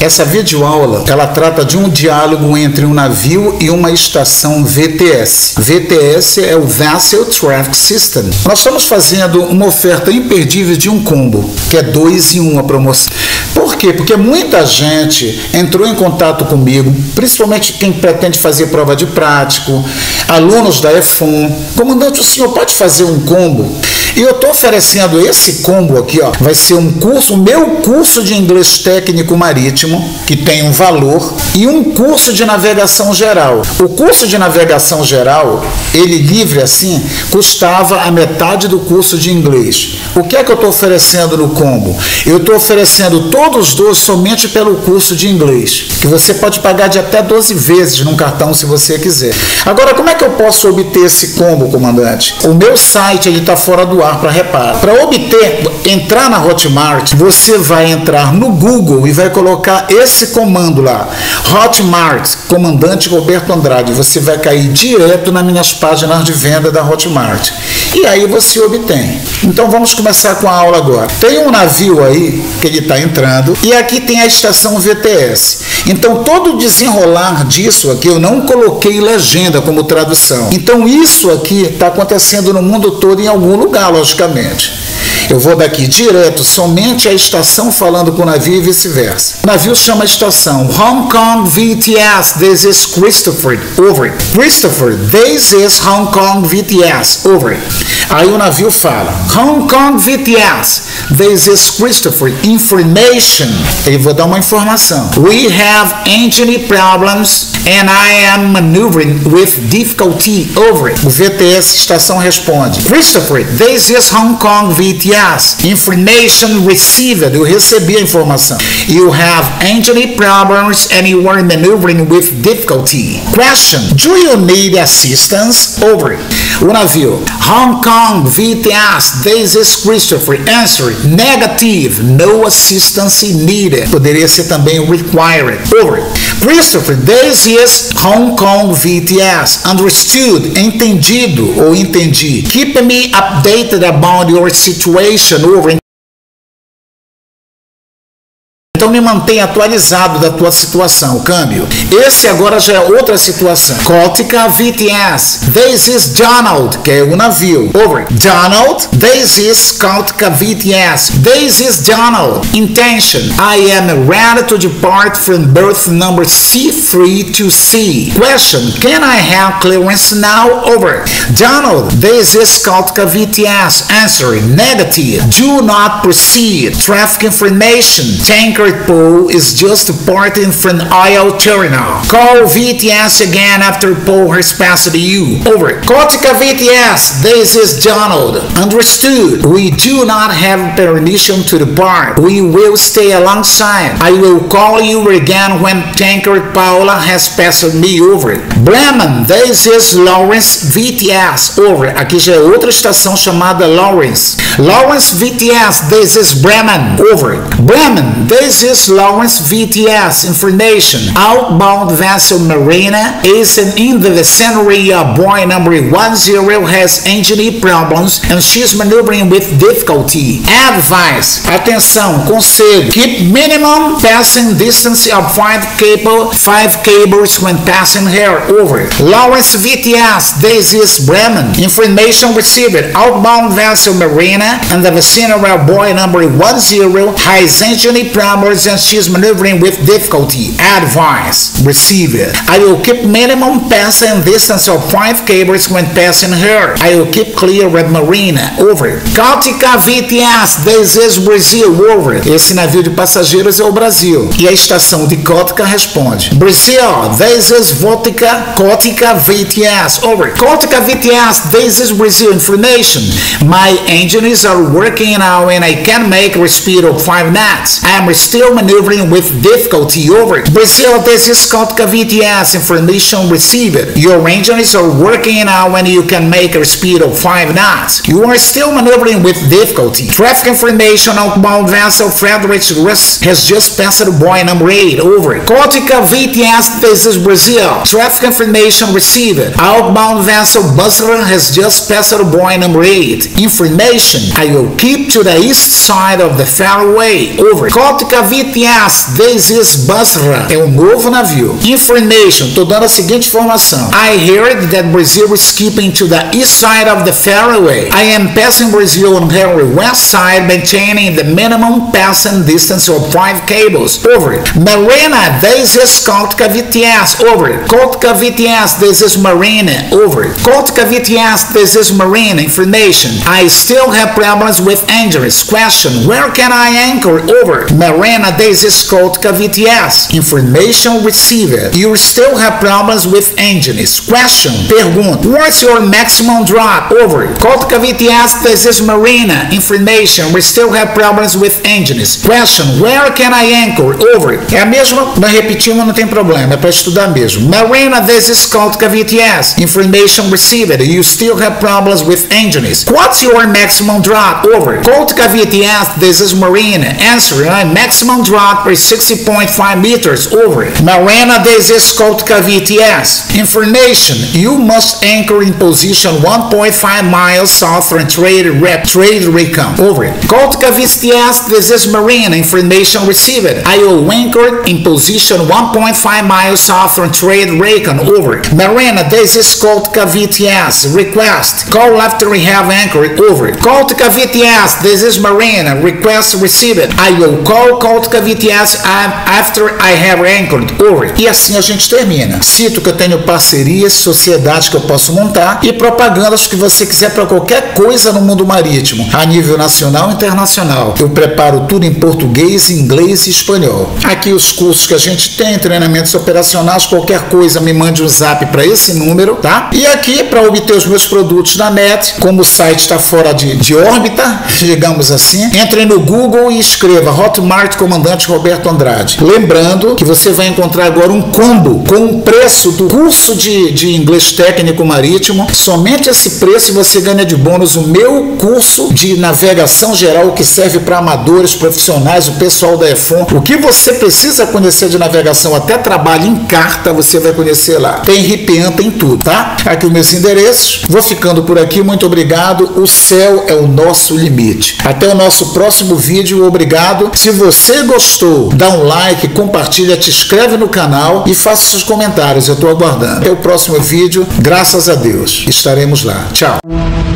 Essa videoaula, ela trata de um diálogo entre um navio e uma estação VTS. VTS é o Vessel Traffic System. Nós estamos fazendo uma oferta imperdível de um combo, que é 2 em 1 a promoção. Por quê? Porque muita gente entrou em contato comigo, principalmente quem pretende fazer prova de prático, alunos da EFON. Comandante, o senhor pode fazer um combo? E eu estou oferecendo esse combo aqui, ó. Vai ser um curso, o meu curso de inglês técnico marítimo, que tem um valor, e um curso de navegação geral. O curso de navegação geral, ele livre assim, custava a metade do curso de inglês. O que é que eu estou oferecendo no combo? Eu estou oferecendo todos os dois somente pelo curso de inglês, que você pode pagar de até 12 vezes num cartão se você quiser. Agora, como é que eu posso obter esse combo, comandante? O meu site está fora do ar para reparo. Para obter, entrar na Hotmart, você vai entrar no Google e vai colocar esse comando lá, Hotmart, comandante Roberto Andrade. Você vai cair direto nas minhas páginas de venda da Hotmart. E aí você obtém. Então vamos começar com a aula agora. Tem um navio aí que ele está entrando e aqui tem a estação VTS. Então todo o desenrolar disso aqui eu não coloquei legenda como tradução. Então isso aqui está acontecendo no mundo todo em algum lugar, logicamente. Eu vou daqui direto somente à estação falando com o navio e vice-versa. O navio chama a estação Hong Kong VTS, this is Christopher, over. Christopher, this is Hong Kong VTS, over. Aí o navio fala, Hong Kong VTS, this is Christopher, information. Ele vai dar uma informação. We have engine problems and I am maneuvering with difficulty, over. O VTS estação responde, Christopher, this is Hong Kong VTS. Information received. Eu recebi a informação. You have engine problems and you are maneuvering with difficulty. Question. Do you need assistance? Over. O navio. Hong Kong VTS. This is Christopher. Answer. Negative. No assistance needed. Poderia ser também required. Over. Christopher. This is Hong Kong VTS. Understood. Entendido ou entendi. Keep me updated about your situation. Over. Então me mantenha atualizado da tua situação, câmbio. Esse agora já é outra situação. Cótica VTS. This is Donald, que é o navio. Over. Donald. This is Cótica VTS. This is Donald. Intention. I am ready to depart from berth number C3 to C. Question. Can I have clearance now? Over. Donald. This is Cótica VTS. Answer. Negative. Do not proceed. Traffic information. Tanker Pool is just departing from oil terminal. Call VTS again after Pool has passed you. Over. Cótica VTS, this is Donald. Understood. We do not have permission to depart. We will stay alongside. I will call you again when Tanker Paula has passed me over. Bremen, this is Lawrence VTS. Over. Aqui já é outra estação chamada Lawrence. Lawrence VTS, this is Bremen. Over. Bremen, this is Lawrence VTS. Information. Outbound vessel Marina is in the vicinity of buoy number 10 has engine problems and she's maneuvering with difficulty. Advice. Atenção, conselho. Keep minimum passing distance of 5 cables when passing here. Over. Lawrence VTS, this is Bremen. Information received. Outbound vessel Marina and the vicinity of buoy number 10 has engine problems and she's maneuvering with difficulty. Advice. Receive it. I will keep minimum passing distance of 5 cables when passing her. I will keep clear with Marina. Over. Cótica VTS. This is Brazil. Over. Esse navio de passageiros é o Brasil. E a estação de Cótica responde. Brazil. This is Vodka. Cótica VTS. Over. Cótica VTS. This is Brazil. Information. My engines are working now and I can make a speed of 5 knots. I am still maneuvering with difficulty. Over. Brazil, this is Cótica VTS. Information received. Your engines are working now and you can make a speed of 5 knots. You are still maneuvering with difficulty. Traffic information. Outbound vessel Fredericks has just passed buoy number 8. Over. Cótica VTS, this is Brazil. Traffic information received. Outbound vessel Bustler has just passed buoy number 8. Information. I will keep to the east side of the fairway. Over. Cótica VTS, this is Basra. É um novo navio. Information, tô dando a seguinte informação. I heard that Brazil is keeping to the east side of the fairway. I am passing Brazil on her west side, maintaining the minimum passing distance of 5 cables. Over. Marina, this is Cautica VTS. Over. Cautica VTS, this is Marina. Over. Cautica VTS, this is Marina. Information. I still have problems with engines. Question, where can I anchor? Over. Marina, this is Cautica VTS. Information received. You still have problems with engines. Question, pergunta, what's your maximum drop? Over. Cautica VTS, this is Marina. Information, we still have problems with engines. Question, where can I anchor? Over. É a mesma, mas repetindo não tem problema, é para estudar mesmo. Marina, this is Cautica VTS. Information received. You still have problems with engines. What's your maximum drop? Over. Cautica VTS, this is Marina. Answer, maximum drop is 60.5 meters. Over. Marina, this is Cautica VTS. Information, you must anchor in position 1.5 miles south from Trade Recon. Over. Cautica VTS, this is Marina. Information received. I will anchor in position 1.5 miles south from Trade Recon. Over. Marina, this is Cautica VTS. Request. Call after we have anchored. Over. Cautica VTS, this is Marina. Request received. I will call Cautica VTS after I have anchored. Over. E assim a gente termina. Cito que eu tenho parcerias, sociedades que eu posso montar e propagandas que você quiser para qualquer coisa no mundo marítimo, a nível nacional e internacional. Eu preparo tudo em português, inglês e espanhol. Aqui os cursos que a gente tem, treinamentos operacionais, qualquer coisa me mande um zap para esse número, tá? E aqui para obter os meus produtos na net, como o site está fora de órbita, digamos assim, entre no Google e escreva Hotmart Comandante Roberto Andrade. Lembrando que você vai encontrar agora um combo com o preço do curso de inglês técnico marítimo. Somente esse preço você ganha de bônus o meu curso de navegação geral que serve para amadores, profissionais, o pessoal da EFON. O que você precisa conhecer de navegação, até trabalho em carta, você vai conhecer lá. Tem RPAN, tem tudo, tá? Aqui os meus endereços. Vou ficando por aqui, muito obrigado. O céu é o nosso limite. Até o nosso próximo vídeo, obrigado. Se você gostou, dá um like, compartilha, te inscreve no canal e faça seus comentários, eu estou aguardando. Até o próximo vídeo, graças a Deus, estaremos lá. Tchau.